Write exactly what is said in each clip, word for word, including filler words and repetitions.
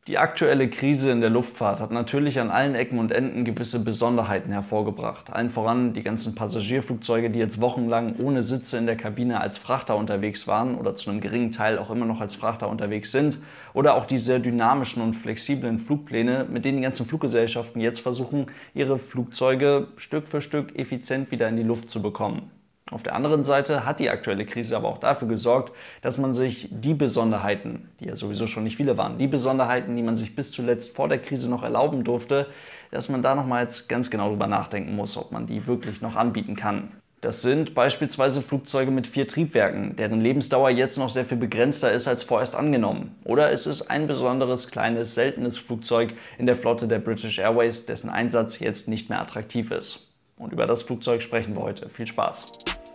Die aktuelle Krise in der Luftfahrt hat natürlich an allen Ecken und Enden gewisse Besonderheiten hervorgebracht. Allen voran die ganzen Passagierflugzeuge, die jetzt wochenlang ohne Sitze in der Kabine als Frachter unterwegs waren oder zu einem geringen Teil auch immer noch als Frachter unterwegs sind. Oder auch die sehr dynamischen und flexiblen Flugpläne, mit denen die ganzen Fluggesellschaften jetzt versuchen, ihre Flugzeuge Stück für Stück effizient wieder in die Luft zu bekommen. Auf der anderen Seite hat die aktuelle Krise aber auch dafür gesorgt, dass man sich die Besonderheiten, die ja sowieso schon nicht viele waren, die Besonderheiten, die man sich bis zuletzt vor der Krise noch erlauben durfte, dass man da nochmal jetzt ganz genau drüber nachdenken muss, ob man die wirklich noch anbieten kann. Das sind beispielsweise Flugzeuge mit vier Triebwerken, deren Lebensdauer jetzt noch sehr viel begrenzter ist als vorerst angenommen. Oder es ist ein besonderes, kleines, seltenes Flugzeug in der Flotte der British Airways, dessen Einsatz jetzt nicht mehr attraktiv ist. Und über das Flugzeug sprechen wir heute. Viel Spaß!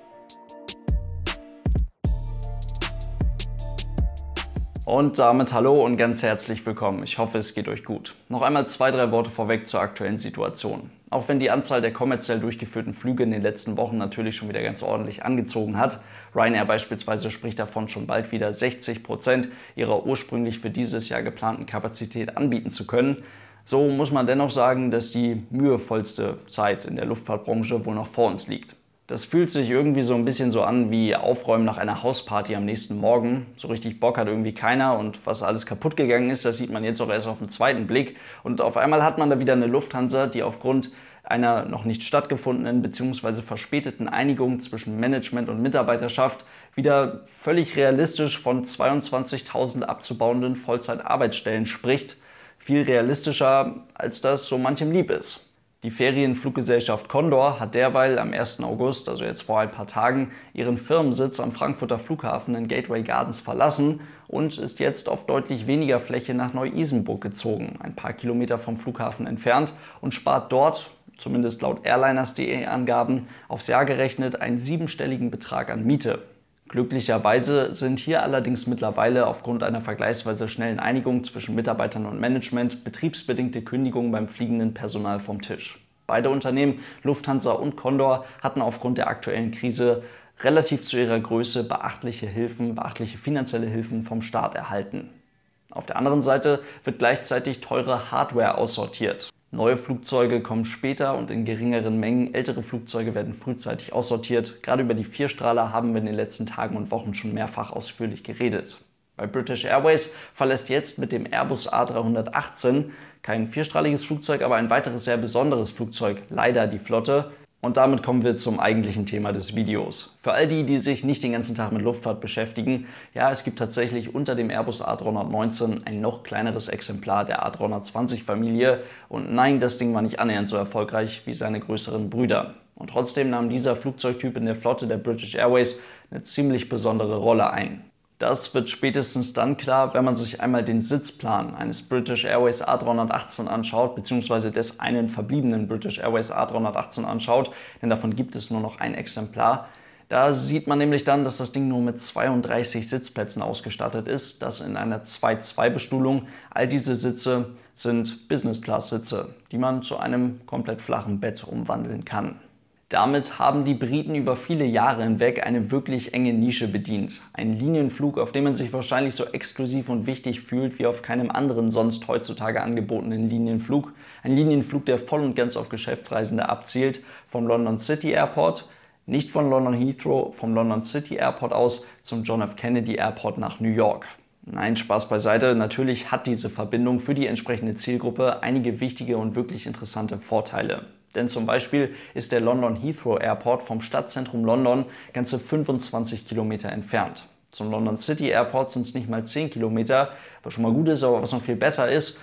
Und damit hallo und ganz herzlich willkommen. Ich hoffe, es geht euch gut. Noch einmal zwei, drei Worte vorweg zur aktuellen Situation. Auch wenn die Anzahl der kommerziell durchgeführten Flüge in den letzten Wochen natürlich schon wieder ganz ordentlich angezogen hat, Ryanair beispielsweise spricht davon, schon bald wieder sechzig Prozent ihrer ursprünglich für dieses Jahr geplanten Kapazität anbieten zu können, so muss man dennoch sagen, dass die mühevollste Zeit in der Luftfahrtbranche wohl noch vor uns liegt. Das fühlt sich irgendwie so ein bisschen so an wie Aufräumen nach einer Hausparty am nächsten Morgen. So richtig Bock hat irgendwie keiner und was alles kaputt gegangen ist, das sieht man jetzt auch erst auf den zweiten Blick. Und auf einmal hat man da wieder eine Lufthansa, die aufgrund einer noch nicht stattgefundenen bzw. verspäteten Einigung zwischen Management und Mitarbeiterschaft wieder völlig realistisch von zweiundzwanzigtausend abzubauenden Vollzeitarbeitsstellen spricht. Viel realistischer, als das so manchem lieb ist. Die Ferienfluggesellschaft Condor hat derweil am ersten August, also jetzt vor ein paar Tagen, ihren Firmensitz am Frankfurter Flughafen in Gateway Gardens verlassen und ist jetzt auf deutlich weniger Fläche nach Neu-Isenburg gezogen, ein paar Kilometer vom Flughafen entfernt, und spart dort, zumindest laut Airliners punkt de Angaben, aufs Jahr gerechnet einen siebenstelligen Betrag an Miete. Glücklicherweise sind hier allerdings mittlerweile aufgrund einer vergleichsweise schnellen Einigung zwischen Mitarbeitern und Management betriebsbedingte Kündigungen beim fliegenden Personal vom Tisch. Beide Unternehmen, Lufthansa und Condor, hatten aufgrund der aktuellen Krise relativ zu ihrer Größe beachtliche Hilfen, beachtliche finanzielle Hilfen vom Staat erhalten. Auf der anderen Seite wird gleichzeitig teure Hardware aussortiert. Neue Flugzeuge kommen später und in geringeren Mengen, ältere Flugzeuge werden frühzeitig aussortiert. Gerade über die Vierstrahler haben wir in den letzten Tagen und Wochen schon mehrfach ausführlich geredet. Bei British Airways verlässt jetzt mit dem Airbus A dreihundertachtzehn, kein vierstrahliges Flugzeug, aber ein weiteres sehr besonderes Flugzeug, leider die Flotte. Und damit kommen wir zum eigentlichen Thema des Videos. Für all die, die sich nicht den ganzen Tag mit Luftfahrt beschäftigen, ja, es gibt tatsächlich unter dem Airbus A dreihundertneunzehn ein noch kleineres Exemplar der A dreihundertzwanzig Familie. Und nein, das Ding war nicht annähernd so erfolgreich wie seine größeren Brüder. Und trotzdem nahm dieser Flugzeugtyp in der Flotte der British Airways eine ziemlich besondere Rolle ein. Das wird spätestens dann klar, wenn man sich einmal den Sitzplan eines British Airways A dreihundertachtzehn anschaut, beziehungsweise des einen verbliebenen British Airways A dreihundertachtzehn anschaut, denn davon gibt es nur noch ein Exemplar. Da sieht man nämlich dann, dass das Ding nur mit zweiunddreißig Sitzplätzen ausgestattet ist, das in einer zwei zwei Bestuhlung. All diese Sitze sind Business-Class-Sitze, die man zu einem komplett flachen Bett umwandeln kann. Damit haben die Briten über viele Jahre hinweg eine wirklich enge Nische bedient. Ein Linienflug, auf dem man sich wahrscheinlich so exklusiv und wichtig fühlt wie auf keinem anderen sonst heutzutage angebotenen Linienflug. Ein Linienflug, der voll und ganz auf Geschäftsreisende abzielt, vom London City Airport, nicht von London Heathrow, vom London City Airport aus zum John F. Kennedy Airport nach New York. Nein, Spaß beiseite, natürlich hat diese Verbindung für die entsprechende Zielgruppe einige wichtige und wirklich interessante Vorteile. Denn zum Beispiel ist der London Heathrow Airport vom Stadtzentrum London ganze fünfundzwanzig Kilometer entfernt. Zum London City Airport sind es nicht mal zehn Kilometer, was schon mal gut ist, aber was noch viel besser ist,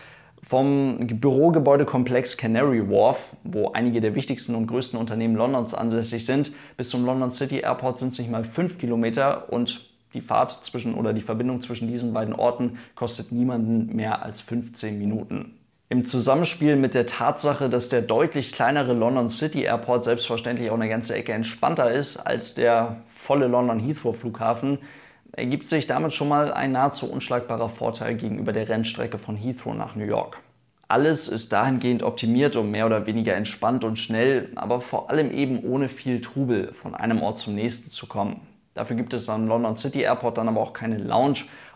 vom Bürogebäudekomplex Canary Wharf, wo einige der wichtigsten und größten Unternehmen Londons ansässig sind, bis zum London City Airport sind es nicht mal fünf Kilometer und die Fahrt zwischen oder die Verbindung zwischen diesen beiden Orten kostet niemanden mehr als fünfzehn Minuten. Im Zusammenspiel mit der Tatsache, dass der deutlich kleinere London City Airport selbstverständlich auch eine ganze Ecke entspannter ist als der volle London Heathrow Flughafen, ergibt sich damit schon mal ein nahezu unschlagbarer Vorteil gegenüber der Rennstrecke von Heathrow nach New York. Alles ist dahingehend optimiert, um mehr oder weniger entspannt und schnell, aber vor allem eben ohne viel Trubel von einem Ort zum nächsten zu kommen. Dafür gibt es am London City Airport dann aber auch keine Lounge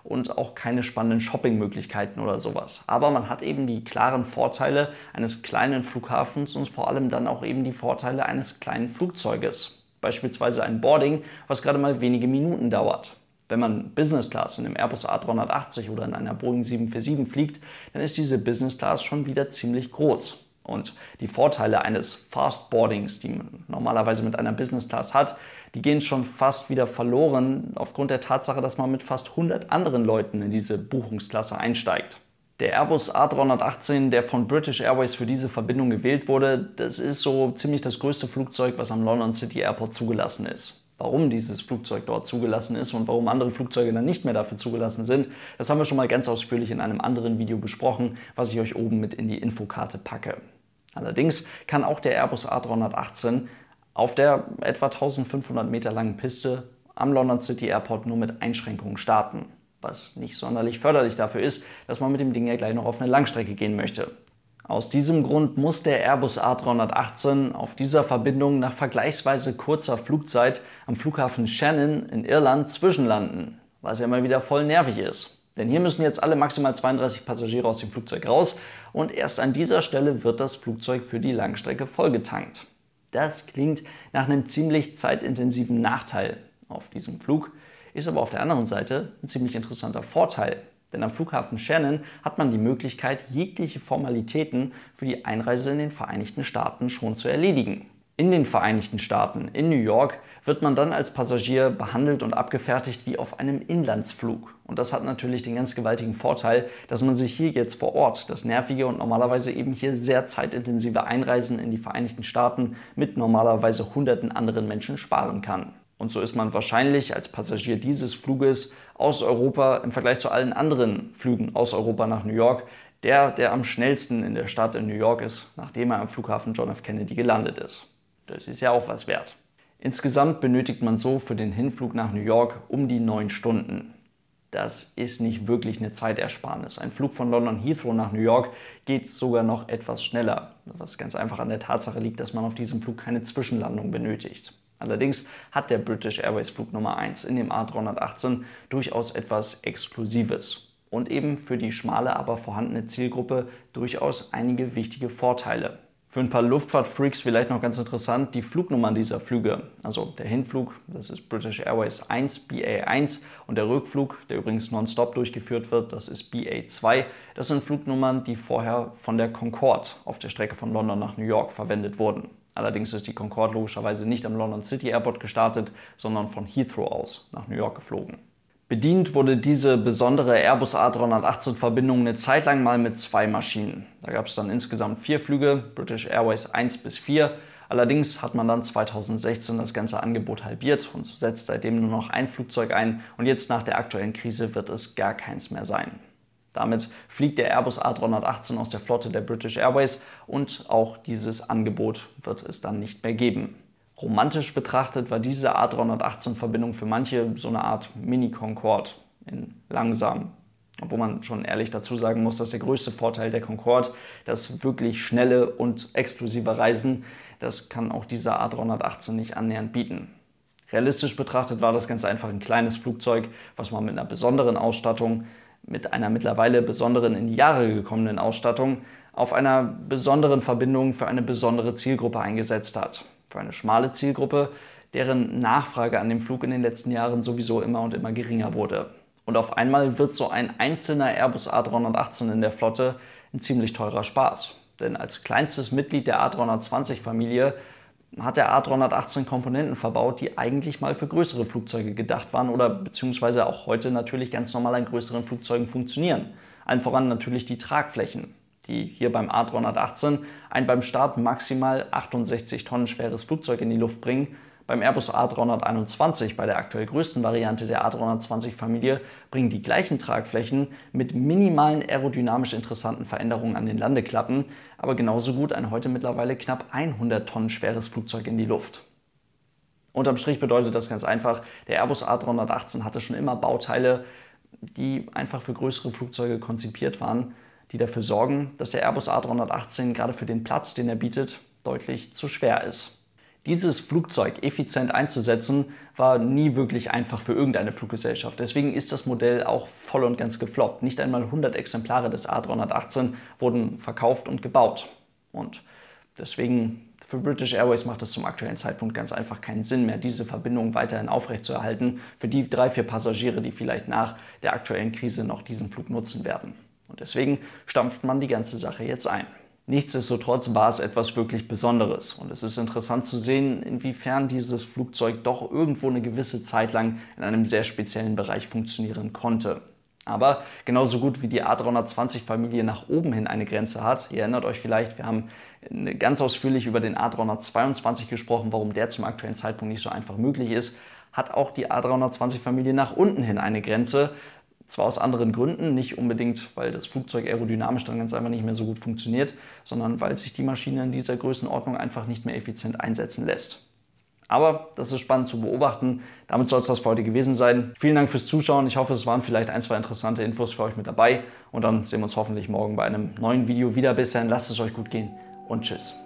und auch keine spannenden Shoppingmöglichkeiten oder sowas. Aber man hat eben die klaren Vorteile eines kleinen Flughafens und vor allem dann auch eben die Vorteile eines kleinen Flugzeuges. Beispielsweise ein Boarding, was gerade mal wenige Minuten dauert. Wenn man Business Class in einem Airbus A drei achtzig oder in einer Boeing sieben vier sieben fliegt, dann ist diese Business Class schon wieder ziemlich groß. Und die Vorteile eines Fast Boardings, die man normalerweise mit einer Business Class hat, die gehen schon fast wieder verloren aufgrund der Tatsache, dass man mit fast hundert anderen Leuten in diese Buchungsklasse einsteigt. Der Airbus A drei achtzehn, der von British Airways für diese Verbindung gewählt wurde, das ist so ziemlich das größte Flugzeug, was am London City Airport zugelassen ist. Warum dieses Flugzeug dort zugelassen ist und warum andere Flugzeuge dann nicht mehr dafür zugelassen sind, das haben wir schon mal ganz ausführlich in einem anderen Video besprochen, was ich euch oben mit in die Infokarte packe. Allerdings kann auch der Airbus A drei achtzehn auf der etwa eintausendfünfhundert Meter langen Piste am London City Airport nur mit Einschränkungen starten, was nicht sonderlich förderlich dafür ist, dass man mit dem Ding ja gleich noch auf eine Langstrecke gehen möchte. Aus diesem Grund muss der Airbus A drei achtzehn auf dieser Verbindung nach vergleichsweise kurzer Flugzeit am Flughafen Shannon in Irland zwischenlanden, was ja mal wieder voll nervig ist. Denn hier müssen jetzt alle maximal zweiunddreißig Passagiere aus dem Flugzeug raus und erst an dieser Stelle wird das Flugzeug für die Langstrecke vollgetankt. Das klingt nach einem ziemlich zeitintensiven Nachteil auf diesem Flug, ist aber auf der anderen Seite ein ziemlich interessanter Vorteil. Denn am Flughafen Shannon hat man die Möglichkeit, jegliche Formalitäten für die Einreise in den Vereinigten Staaten schon zu erledigen. In den Vereinigten Staaten, in New York, wird man dann als Passagier behandelt und abgefertigt wie auf einem Inlandsflug. Und das hat natürlich den ganz gewaltigen Vorteil, dass man sich hier jetzt vor Ort das nervige und normalerweise eben hier sehr zeitintensive Einreisen in die Vereinigten Staaten mit normalerweise hunderten anderen Menschen sparen kann. Und so ist man wahrscheinlich als Passagier dieses Fluges aus Europa im Vergleich zu allen anderen Flügen aus Europa nach New York der, der am schnellsten in der Stadt in New York ist, nachdem er am Flughafen John F. Kennedy gelandet ist. Das ist ja auch was wert. Insgesamt benötigt man so für den Hinflug nach New York um die neun Stunden. Das ist nicht wirklich eine Zeitersparnis. Ein Flug von London Heathrow nach New York geht sogar noch etwas schneller, was ganz einfach an der Tatsache liegt, dass man auf diesem Flug keine Zwischenlandung benötigt. Allerdings hat der British Airways Flug Nummer eins in dem A drei achtzehn durchaus etwas Exklusives und eben für die schmale, aber vorhandene Zielgruppe durchaus einige wichtige Vorteile. Für ein paar Luftfahrtfreaks vielleicht noch ganz interessant, die Flugnummern dieser Flüge. Also der Hinflug, das ist British Airways eins, B A eins und der Rückflug, der übrigens nonstop durchgeführt wird, das ist B A zwei. Das sind Flugnummern, die vorher von der Concorde auf der Strecke von London nach New York verwendet wurden. Allerdings ist die Concorde logischerweise nicht am London City Airport gestartet, sondern von Heathrow aus nach New York geflogen. Bedient wurde diese besondere Airbus A drei achtzehn Verbindung eine Zeit lang mal mit zwei Maschinen. Da gab es dann insgesamt vier Flüge, British Airways eins bis vier. Allerdings hat man dann zweitausendsechzehn das ganze Angebot halbiert und setzt seitdem nur noch ein Flugzeug ein und jetzt nach der aktuellen Krise wird es gar keins mehr sein. Damit fliegt der Airbus A drei achtzehn aus der Flotte der British Airways und auch dieses Angebot wird es dann nicht mehr geben. Romantisch betrachtet war diese A drei achtzehn Verbindung für manche so eine Art Mini-Concorde in langsam. Obwohl man schon ehrlich dazu sagen muss, dass der größte Vorteil der Concorde, das wirklich schnelle und exklusive Reisen, das kann auch dieser A drei achtzehn nicht annähernd bieten. Realistisch betrachtet war das ganz einfach ein kleines Flugzeug, was man mit einer besonderen Ausstattung, mit einer mittlerweile besonderen, in die Jahre gekommenen Ausstattung auf einer besonderen Verbindung für eine besondere Zielgruppe eingesetzt hat. Für eine schmale Zielgruppe, deren Nachfrage an dem Flug in den letzten Jahren sowieso immer und immer geringer wurde. Und auf einmal wird so ein einzelner Airbus A drei achtzehn in der Flotte ein ziemlich teurer Spaß. Denn als kleinstes Mitglied der A drei zwanzig Familie hat der A drei achtzehn Komponenten verbaut, die eigentlich mal für größere Flugzeuge gedacht waren oder beziehungsweise auch heute natürlich ganz normal an größeren Flugzeugen funktionieren. Allen voran natürlich die Tragflächen, die hier beim A drei achtzehn ein beim Start maximal achtundsechzig Tonnen schweres Flugzeug in die Luft bringen. Beim Airbus A drei einundzwanzig, bei der aktuell größten Variante der A drei zwanzig Familie, bringen die gleichen Tragflächen mit minimalen aerodynamisch interessanten Veränderungen an den Landeklappen, aber genauso gut ein heute mittlerweile knapp hundert Tonnen schweres Flugzeug in die Luft. Unterm Strich bedeutet das ganz einfach, der Airbus A drei achtzehn hatte schon immer Bauteile, die einfach für größere Flugzeuge konzipiert waren, die dafür sorgen, dass der Airbus A drei achtzehn gerade für den Platz, den er bietet, deutlich zu schwer ist. Dieses Flugzeug effizient einzusetzen, war nie wirklich einfach für irgendeine Fluggesellschaft. Deswegen ist das Modell auch voll und ganz gefloppt. Nicht einmal hundert Exemplare des A drei achtzehn wurden verkauft und gebaut. Und deswegen für British Airways macht es zum aktuellen Zeitpunkt ganz einfach keinen Sinn mehr, diese Verbindung weiterhin aufrechtzuerhalten für die drei, vier Passagiere, die vielleicht nach der aktuellen Krise noch diesen Flug nutzen werden. Und deswegen stampft man die ganze Sache jetzt ein. Nichtsdestotrotz war es etwas wirklich Besonderes und es ist interessant zu sehen, inwiefern dieses Flugzeug doch irgendwo eine gewisse Zeit lang in einem sehr speziellen Bereich funktionieren konnte. Aber genauso gut wie die A drei zwanzig Familie nach oben hin eine Grenze hat, ihr erinnert euch vielleicht, wir haben ganz ausführlich über den A drei zweiundzwanzig gesprochen, warum der zum aktuellen Zeitpunkt nicht so einfach möglich ist, hat auch die A drei zwanzig Familie nach unten hin eine Grenze. Zwar aus anderen Gründen, nicht unbedingt, weil das Flugzeug aerodynamisch dann ganz einfach nicht mehr so gut funktioniert, sondern weil sich die Maschine in dieser Größenordnung einfach nicht mehr effizient einsetzen lässt. Aber das ist spannend zu beobachten. Damit soll es das für heute gewesen sein. Vielen Dank fürs Zuschauen. Ich hoffe, es waren vielleicht ein, zwei interessante Infos für euch mit dabei. Und dann sehen wir uns hoffentlich morgen bei einem neuen Video wieder. Bis dahin, lasst es euch gut gehen und tschüss.